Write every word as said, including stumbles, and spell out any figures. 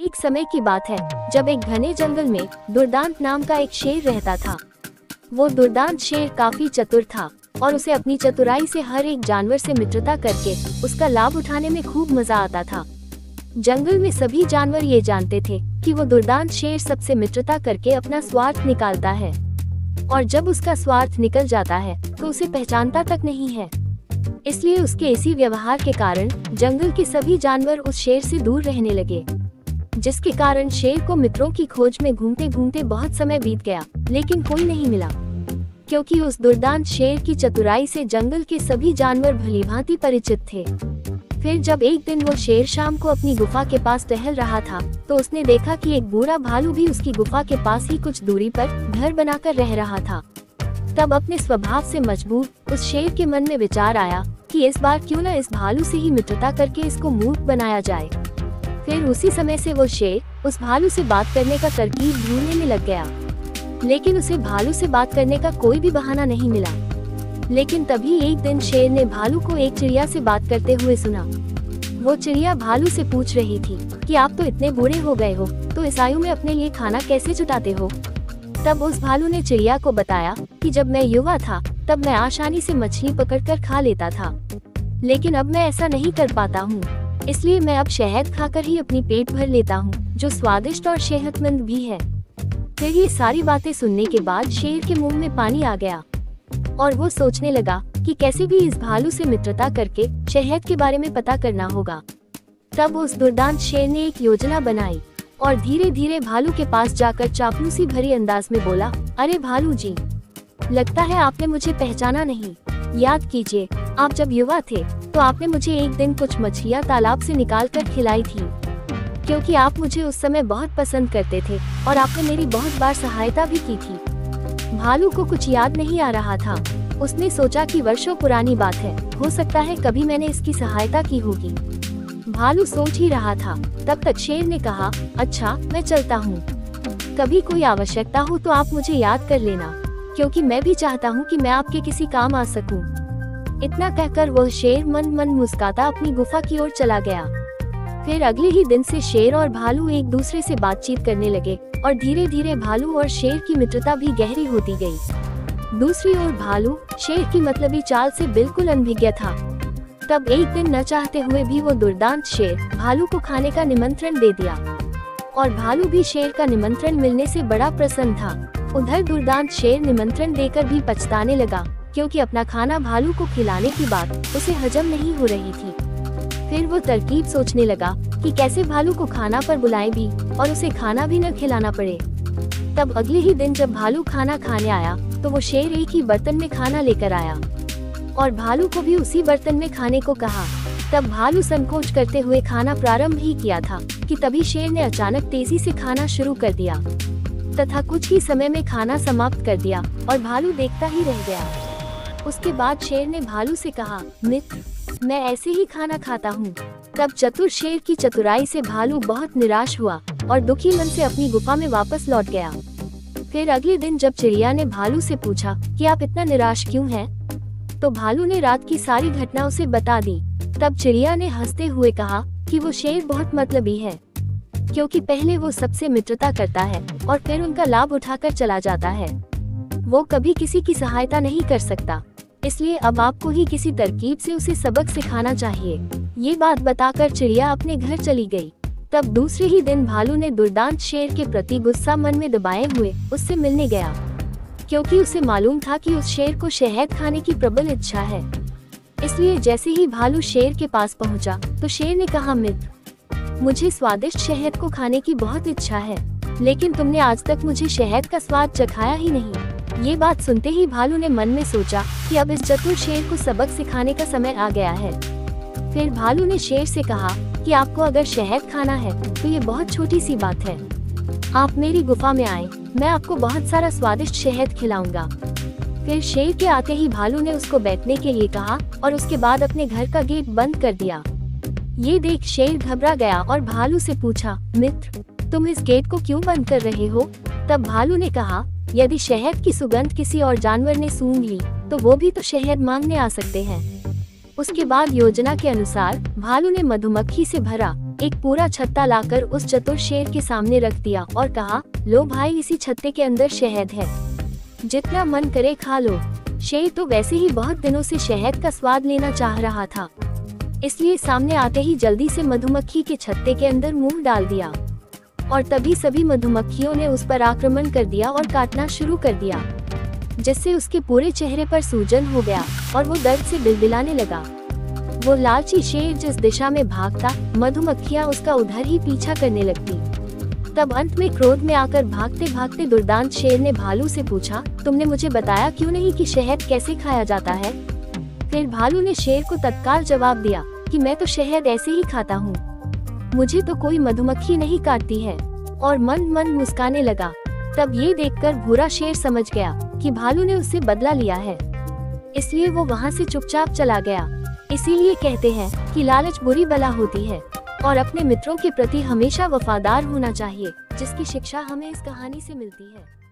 एक समय की बात है जब एक घने जंगल में दुर्दांत नाम का एक शेर रहता था। वो दुर्दांत शेर काफी चतुर था और उसे अपनी चतुराई से हर एक जानवर से मित्रता करके उसका लाभ उठाने में खूब मजा आता था। जंगल में सभी जानवर ये जानते थे कि वो दुर्दांत शेर सबसे मित्रता करके अपना स्वार्थ निकालता है, और जब उसका स्वार्थ निकल जाता है तो उसे पहचानता तक नहीं है। इसलिए उसके इसी व्यवहार के कारण जंगल के सभी जानवर उस शेर से दूर रहने लगे, जिसके कारण शेर को मित्रों की खोज में घूमते घूमते बहुत समय बीत गया, लेकिन कोई नहीं मिला, क्योंकि उस दुर्दांत शेर की चतुराई से जंगल के सभी जानवर भलीभांति परिचित थे। फिर जब एक दिन वो शेर शाम को अपनी गुफा के पास टहल रहा था तो उसने देखा कि एक बूढ़ा भालू भी उसकी गुफा के पास ही कुछ दूरी पर घर बनाकर रह रहा था। तब अपने स्वभाव से मजबूर उस शेर के मन में विचार आया कि इस बार क्यों न इस भालू से ही मित्रता करके इसको मूर्ख बनाया जाए। फिर उसी समय से वो शेर उस भालू से बात करने का तरकीब ढूंढने में लग गया, लेकिन उसे भालू से बात करने का कोई भी बहाना नहीं मिला। लेकिन तभी एक दिन शेर ने भालू को एक चिड़िया से बात करते हुए सुना। वो चिड़िया भालू से पूछ रही थी कि आप तो इतने बूढ़े हो गए हो, तो इस आयु में अपने लिए खाना कैसे जुटाते हो। तब उस भालू ने चिड़िया को बताया कि जब मैं युवा था तब मैं आसानी से मछली पकड़कर खा लेता था, लेकिन अब मैं ऐसा नहीं कर पाता हूँ, इसलिए मैं अब शहद खाकर ही अपनी पेट भर लेता हूँ, जो स्वादिष्ट और सेहतमंद भी है। फिर ये सारी बातें सुनने के बाद शेर के मुंह में पानी आ गया और वो सोचने लगा कि कैसे भी इस भालू से मित्रता करके शहद के बारे में पता करना होगा। तब उस दुर्दांत शेर ने एक योजना बनाई और धीरे धीरे भालू के पास जाकर चापलूसी भरी अंदाज में बोला, अरे भालू जी, लगता है आपने मुझे पहचाना नहीं। याद कीजिए, आप जब युवा थे तो आपने मुझे एक दिन कुछ मछलियाँ तालाब से निकाल कर खिलाई थी, क्योंकि आप मुझे उस समय बहुत पसंद करते थे और आपने मेरी बहुत बार सहायता भी की थी। भालू को कुछ याद नहीं आ रहा था। उसने सोचा कि वर्षों पुरानी बात है, हो सकता है कभी मैंने इसकी सहायता की होगी। भालू सोच ही रहा था, तब तक शेर ने कहा, अच्छा मैं चलता हूँ, कभी कोई आवश्यकता हो तो आप मुझे याद कर लेना, क्योंकि मैं भी चाहता हूँ कि मैं आपके किसी काम आ सकूं। इतना कहकर वह शेर मन मन मुस्कुराता अपनी गुफा की ओर चला गया। फिर अगले ही दिन से शेर और भालू एक दूसरे से बातचीत करने लगे और धीरे धीरे भालू और शेर की मित्रता भी गहरी होती गई। दूसरी ओर भालू शेर की मतलबी चाल से बिल्कुल अनभिज्ञ था। तब एक दिन न चाहते हुए भी वो दुर्दांत शेर भालू को खाने का निमंत्रण दे दिया और भालू भी शेर का निमंत्रण मिलने से बड़ा प्रसन्न था। उधर दुर्दांत शेर निमंत्रण देकर भी पछताने लगा, क्योंकि अपना खाना भालू को खिलाने की बात उसे हजम नहीं हो रही थी। फिर वो तरकीब सोचने लगा कि कैसे भालू को खाना पर बुलाए भी और उसे खाना भी न खिलाना पड़े। तब अगले ही दिन जब भालू खाना खाने आया तो वो शेर एक ही बर्तन में खाना लेकर आया और भालू को भी उसी बर्तन में खाने को कहा। तब भालू संकोच करते हुए खाना प्रारंभ ही किया था कि तभी शेर ने अचानक तेजी से खाना शुरू कर दिया तथा कुछ ही समय में खाना समाप्त कर दिया और भालू देखता ही रह गया। उसके बाद शेर ने भालू से कहा, मित्र, मैं ऐसे ही खाना खाता हूँ। तब चतुर शेर की चतुराई से भालू बहुत निराश हुआ और दुखी मन से अपनी गुफा में वापस लौट गया। फिर अगले दिन जब चिड़िया ने भालू से पूछा कि आप इतना निराश क्यों हैं, तो भालू ने रात की सारी घटना उसे बता दी। तब चिड़िया ने हंसते हुए कहा कि वो शेर बहुत मतलबी है, क्योंकि पहले वो सबसे मित्रता करता है और फिर उनका लाभ उठाकर चला जाता है। वो कभी किसी की सहायता नहीं कर सकता, इसलिए अब आपको ही किसी तरकीब से उसे सबक सिखाना चाहिए। ये बात बताकर चिड़िया अपने घर चली गई। तब दूसरे ही दिन भालू ने दुर्दांत शेर के प्रति गुस्सा मन में दबाए हुए उससे मिलने गया, क्योंकि उसे मालूम था कि उस शेर को शहद खाने की प्रबल इच्छा है। इसलिए जैसे ही भालू शेर के पास पहुंचा तो शेर ने कहा, मित्र, मुझे स्वादिष्ट शहद को खाने की बहुत इच्छा है, लेकिन तुमने आज तक मुझे शहद का स्वाद चखाया ही नहीं। ये बात सुनते ही भालू ने मन में सोचा कि अब इस चतुर शेर को सबक सिखाने का समय आ गया है। फिर भालू ने शेर से कहा कि आपको अगर शहद खाना है तो ये बहुत छोटी सी बात है, आप मेरी गुफा में आए, मैं आपको बहुत सारा स्वादिष्ट शहद खिलाऊंगा। फिर शेर के आते ही भालू ने उसको बैठने के लिए कहा और उसके बाद अपने घर का गेट बंद कर दिया। ये देख शेर घबरा गया और भालू से पूछा, मित्र, तुम इस गेट को क्यों बंद कर रहे हो। तब भालू ने कहा, यदि शहद की सुगंध किसी और जानवर ने सूंघ ली तो वो भी तो शहद मांगने आ सकते हैं। उसके बाद योजना के अनुसार भालू ने मधुमक्खी से भरा एक पूरा छत्ता लाकर उस चतुर शेर के सामने रख दिया और कहा, लो भाई, इसी छत्ते के अंदर शहद है, जितना मन करे खा लो। शेर तो वैसे ही बहुत दिनों से शहद का स्वाद लेना चाह रहा था, इसलिए सामने आते ही जल्दी से मधुमक्खी के छत्ते के अंदर मुंह डाल दिया और तभी सभी मधुमक्खियों ने उस पर आक्रमण कर दिया और काटना शुरू कर दिया, जिससे उसके पूरे चेहरे पर सूजन हो गया और वो दर्द से बिलबिलाने लगा। वो लालची शेर जिस दिशा में भागता, मधुमक्खियां उसका उधर ही पीछा करने लगती। तब अंत में क्रोध में आकर भागते भागते दुर्दांत शेर ने भालू से पूछा, तुमने मुझे बताया क्यों नहीं कि शहद कैसे खाया जाता है? फिर भालू ने शेर को तत्काल जवाब दिया कि मैं तो शहद ऐसे ही खाता हूँ, मुझे तो कोई मधुमक्खी नहीं काटती है, और मन मन मुस्काने लगा। तब ये देखकर भूरा शेर समझ गया कि भालू ने उससे बदला लिया है, इसलिए वो वहाँ से चुपचाप चला गया। इसीलिए कहते हैं कि लालच बुरी बला होती है और अपने मित्रों के प्रति हमेशा वफादार होना चाहिए, जिसकी शिक्षा हमें इस कहानी से मिलती है।